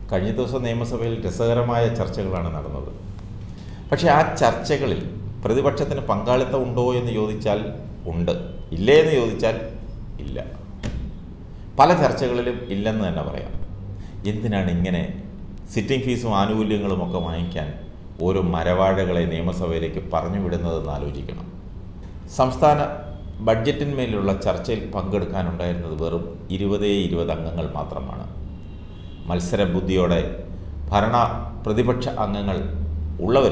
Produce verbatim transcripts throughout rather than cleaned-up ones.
കഴിഞ്ഞ ദിവസം നിയമസഭയിൽ രസകരമായ ചർച്ചകളാണ് നടന്നത്. പക്ഷേ ആ ചർച്ചകളിൽ പ്രതിപക്ഷത്തിന് പങ്കാളിത്തം ഉണ്ടോ എന്ന് ചോദിച്ചാൽ ഉണ്ട്, ഇല്ലേ എന്ന് ചോദിച്ചാൽ ഇല്ല. പല ചർച്ചകളിലും ഇല്ലെന്ന് തന്നെ പറയാം. എന്തിനാണ് ഇങ്ങനെ സിറ്റിംഗ് ഫീസും ആനുകൂല്യങ്ങളും ഒക്കെ വാങ്ങിക്കാൻ ഓരോ മരവാഴകളെ നിയമസഭയിലേക്ക് പറഞ്ഞു വിടുന്നതെന്ന് ആലോചിക്കണം. സംസ്ഥാന ബഡ്ജറ്റിന്മേലുള്ള ചർച്ചയിൽ പങ്കെടുക്കാനുണ്ടായിരുന്നത് വെറും ഇരുപതേ ഇരുപത് അംഗങ്ങൾ മാത്രമാണ്. മത്സരബുദ്ധിയോടെ ഭരണ പ്രതിപക്ഷ അംഗങ്ങൾ ഉള്ളവർ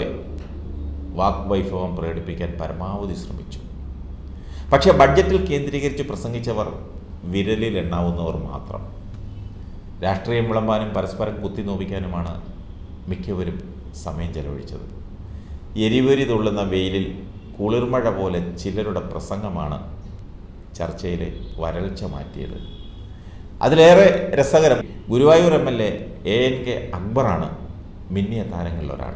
വാഗ്വൈഭവം പ്രകടിപ്പിക്കാൻ പരമാവധി ശ്രമിച്ചു. പക്ഷേ ബഡ്ജറ്റിൽ കേന്ദ്രീകരിച്ച് പ്രസംഗിച്ചവർ വിരലിൽ എണ്ണാവുന്നവർ മാത്രം. രാഷ്ട്രീയം വിളമ്പാനും പരസ്പരം കുത്തിനോവിക്കാനുമാണ് മിക്കവരും സമയം ചെലവഴിച്ചത്. എരിവരി തുള്ളുന്ന വെയിലിൽ കുളിർമഴ പോലെ ചിലരുടെ പ്രസംഗമാണ് ചർച്ചയിലെ വരൾച്ച മാറ്റിയത്. അതിലേറെ രസകരം, Guruvayur M L A A N K അക്ബറാണ് മിന്നിയ താരങ്ങളിലൊരാൾ.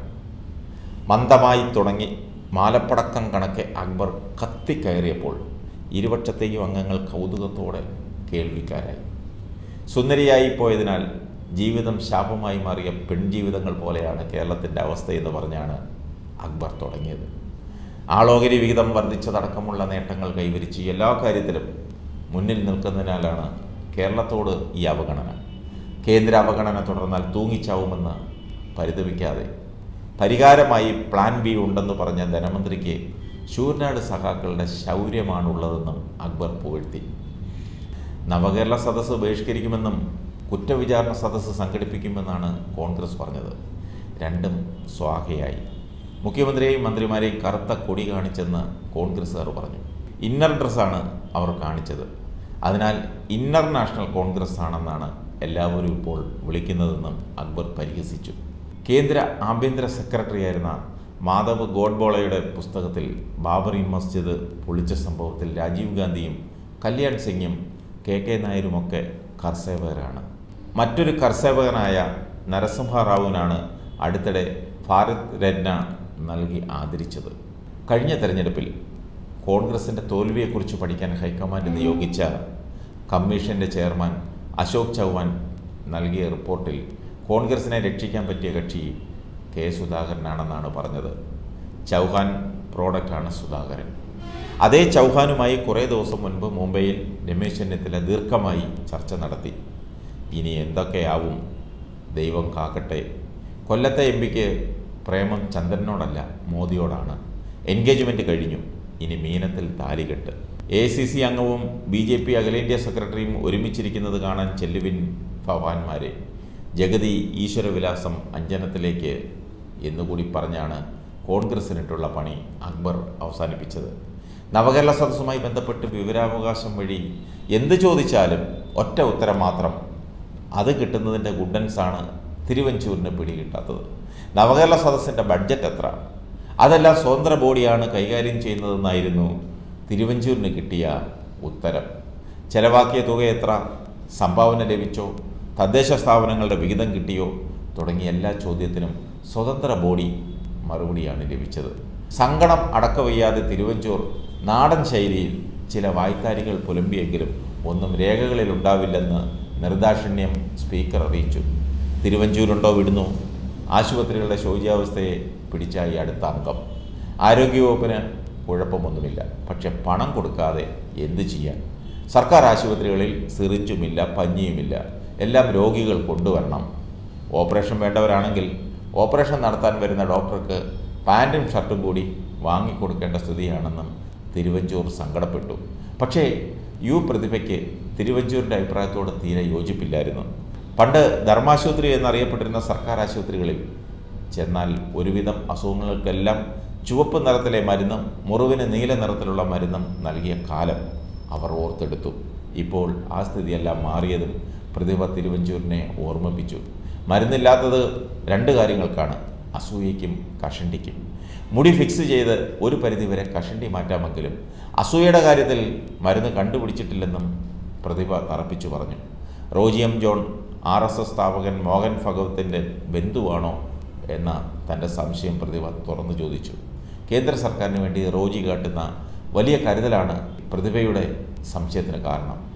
മന്ദമായി തുടങ്ങി മാലപ്പടക്കം കണക്കെ അക്ബർ കത്തിക്കയറിയപ്പോൾ ഇരുപക്ഷത്തെയും അംഗങ്ങൾ കൗതുകത്തോടെ കേൾവിക്കാരായി. സുന്ദരിയായി പോയതിനാൽ ജീവിതം ശാപമായി മാറിയ പെൺജീവിതങ്ങൾ പോലെയാണ് കേരളത്തിൻ്റെ അവസ്ഥയെന്ന് പറഞ്ഞാണ് അക്ബർ തുടങ്ങിയത്. ആളോഹരി വിഹിതം വർദ്ധിച്ചതടക്കമുള്ള നേട്ടങ്ങൾ കൈവരിച്ച് എല്ലാ കാര്യത്തിലും മുന്നിൽ നിൽക്കുന്നതിനാലാണ് കേരളത്തോട് ഈ അവഗണന. കേന്ദ്ര അവഗണന തുടർന്നാൽ തൂങ്ങിച്ചാവുമെന്ന് പരിതപിക്കാതെ പരിഹാരമായി പ്ലാൻ ബി ഉണ്ടെന്ന് പറഞ്ഞ ധനമന്ത്രിക്ക് ശൂരനാട് സഖാക്കളുടെ ശൗര്യമാണുള്ളതെന്നും അക്ബർ പുകഴ്ത്തി. നവകേരള സദസ്സ് ബഹിഷ്കരിക്കുമെന്നും കുറ്റവിചാരണ സദസ്സ് സംഘടിപ്പിക്കുമെന്നാണ് കോൺഗ്രസ് പറഞ്ഞത്. രണ്ടും സ്വാഹയായി. മുഖ്യമന്ത്രിയെയും മന്ത്രിമാരെയും കറുത്ത കൊടി കാണിച്ചെന്ന് കോൺഗ്രസ്സുകാർ പറഞ്ഞു. ഇന്നർ ഡ്രസ്സാണ് അവർ കാണിച്ചത്. അതിനാൽ ഇന്നർ നാഷണൽ കോൺഗ്രസ് ആണെന്നാണ് എല്ലാവരും ഇപ്പോൾ വിളിക്കുന്നതെന്നും അക്ബർ പരിഹസിച്ചു. കേന്ദ്ര ആഭ്യന്തര സെക്രട്ടറിയായിരുന്ന മാധവ് ഗോഡ്ബോളയുടെ പുസ്തകത്തിൽ ബാബറി മസ്ജിദ് പൊളിച്ച സംഭവത്തിൽ രാജീവ് ഗാന്ധിയും കല്യാൺ സിംഗും കെ കെ നായരുമൊക്കെ കർസേവകരാണ്. മറ്റൊരു കർസേവകനായ നരസിംഹ റാവുവിനാണ് അടുത്തിടെ ഭാരത് രത്ന നൽകി ആദരിച്ചത്. കഴിഞ്ഞ തെരഞ്ഞെടുപ്പിൽ കോൺഗ്രസിൻ്റെ തോൽവിയെക്കുറിച്ച് പഠിക്കാൻ ഹൈക്കമാൻഡ് നിയോഗിച്ച കമ്മീഷൻ്റെ ചെയർമാൻ അശോക് ചൗഹാൻ നൽകിയ റിപ്പോർട്ടിൽ കോൺഗ്രസിനെ രക്ഷിക്കാൻ പറ്റിയ കക്ഷി കെ സുധാകരനാണെന്നാണ് പറഞ്ഞത്. ചൗഹാൻ പ്രോഡക്റ്റാണ് സുധാകരൻ. അതേ ചൗഹാനുമായി കുറേ ദിവസം മുൻപ് മുംബൈയിൽ രമേശ് ചെന്നിത്തല ദീർഘമായി ചർച്ച നടത്തി. ഇനി എന്തൊക്കെയാവും, ദൈവം കാക്കട്ടെ. കൊല്ലത്തെ എം പിക്ക് പ്രേമം ചന്ദ്രനോടല്ല മോദിയോടാണ്. എൻഗേജ്മെൻറ്റ് കഴിഞ്ഞു, ഇനി മീനത്തിൽ താലികെട്ട്. എ സി സി അംഗവും ബി ജെ പി അഖിലേന്ത്യാ സെക്രട്ടറിയും ഒരുമിച്ചിരിക്കുന്നത് കാണാൻ ചെല്ലുവിൻ ഭവാന്മാരെ. ജഗതി ഈശ്വരവിലാസം അഞ്ജനത്തിലേക്ക് എന്നുകൂടി പറഞ്ഞാണ് കോൺഗ്രസിനിട്ടുള്ള പണി അക്ബർ അവസാനിപ്പിച്ചത്. നവകേരള സദസ്സുമായി ബന്ധപ്പെട്ട് വിവരാവകാശം വഴി എന്ത് ചോദിച്ചാലും ഒറ്റ ഉത്തരം മാത്രം. അത് കിട്ടുന്നതിൻ്റെ ഗുഡൻസാണ് തിരുവഞ്ചൂരിന് പിടികിട്ടാത്തത്. നവകേരള സദസ്സിൻ്റെ ബഡ്ജറ്റ് എത്ര, അതെല്ലാം സ്വതന്ത്ര ബോഡിയാണ് കൈകാര്യം ചെയ്യുന്നതെന്നായിരുന്നു തിരുവഞ്ചൂരിന് കിട്ടിയ ഉത്തരം. ചെലവാക്കിയ തുക എത്ര, സംഭാവന ലഭിച്ചോ, തദ്ദേശ സ്ഥാപനങ്ങളുടെ വിഹിതം കിട്ടിയോ തുടങ്ങിയ എല്ലാ ചോദ്യത്തിനും സ്വതന്ത്ര ബോഡി മറുപടിയാണ് ലഭിച്ചത്. സങ്കടം അടക്കവയ്യാതെ തിരുവഞ്ചൂർ നാടൻ ശൈലിയിൽ ചില വായ്ത്താരികൾ പുലമ്പിയെങ്കിലും ഒന്നും രേഖകളിൽ ഉണ്ടാവില്ലെന്ന് നിർദാക്ഷിണ്യം സ്പീക്കർ അറിയിച്ചു. തിരുവഞ്ചൂരുണ്ടോ വിടുന്നു. ആശുപത്രികളുടെ ശോച്യാവസ്ഥയെ പിടിച്ചായി അടുത്ത അംഗം. ആരോഗ്യവകുപ്പിന് കുഴപ്പമൊന്നുമില്ല, പക്ഷെ പണം കൊടുക്കാതെ എന്തു ചെയ്യാൻ? സർക്കാർ ആശുപത്രികളിൽ സിറിഞ്ചുമില്ല, പഞ്ഞിയുമില്ല. എല്ലാം രോഗികൾ കൊണ്ടുവരണം. ഓപ്പറേഷൻ വേണ്ടവരാണെങ്കിൽ ഓപ്പറേഷൻ നടത്താൻ വരുന്ന ഡോക്ടർക്ക് പാൻറ്റും ഷർട്ടും കൂടി വാങ്ങിക്കൊടുക്കേണ്ട സ്ഥിതിയാണെന്നും തിരുവഞ്ചൂർ സങ്കടപ്പെട്ടു. പക്ഷേ യു പ്രതിഭയ്ക്ക് തിരുവഞ്ചൂരിൻ്റെ അഭിപ്രായത്തോട് തീരെ യോജിപ്പില്ലായിരുന്നു. പണ്ട് ധർമാശുപത്രി എന്നറിയപ്പെട്ടിരുന്ന സർക്കാർ ആശുപത്രികളിൽ ചെന്നാൽ ഒരുവിധം അസുഖങ്ങൾക്കെല്ലാം ചുവപ്പ് നിറത്തിലെ മരുന്നും മുറിവിന് നീല നിറത്തിലുള്ള മരുന്നും നൽകിയ കാലം അവർ ഓർത്തെടുത്തു. ഇപ്പോൾ ആ സ്ഥിതിയെല്ലാം മാറിയതും പ്രതിഭ തിരുവഞ്ചൂരിനെ ഓർമ്മിപ്പിച്ചു. മരുന്നില്ലാത്തത് രണ്ട് കാര്യങ്ങൾക്കാണ്, അസൂയയ്ക്കും കഷണ്ടിക്കും. മുടി ഫിക്സ് ചെയ്ത് ഒരു പരിധിവരെ കഷണ്ടി മാറ്റാമെങ്കിലും അസൂയയുടെ കാര്യത്തിൽ മരുന്ന് കണ്ടുപിടിച്ചിട്ടില്ലെന്നും പ്രതിഭ തറപ്പിച്ചു പറഞ്ഞു. Roji M John R S S സ്ഥാപകൻ മോഹൻ ഭഗവത്തിൻ്റെ ബന്ധുവാണോ എന്ന തൻ്റെ സംശയം പ്രതിഭ തുറന്നു ചോദിച്ചു. കേന്ദ്ര സർക്കാരിന് വേണ്ടി റോജി കാട്ടുന്ന വലിയ കരുതലാണ് പ്രതിഭയുടെ സംശയത്തിന് കാരണം.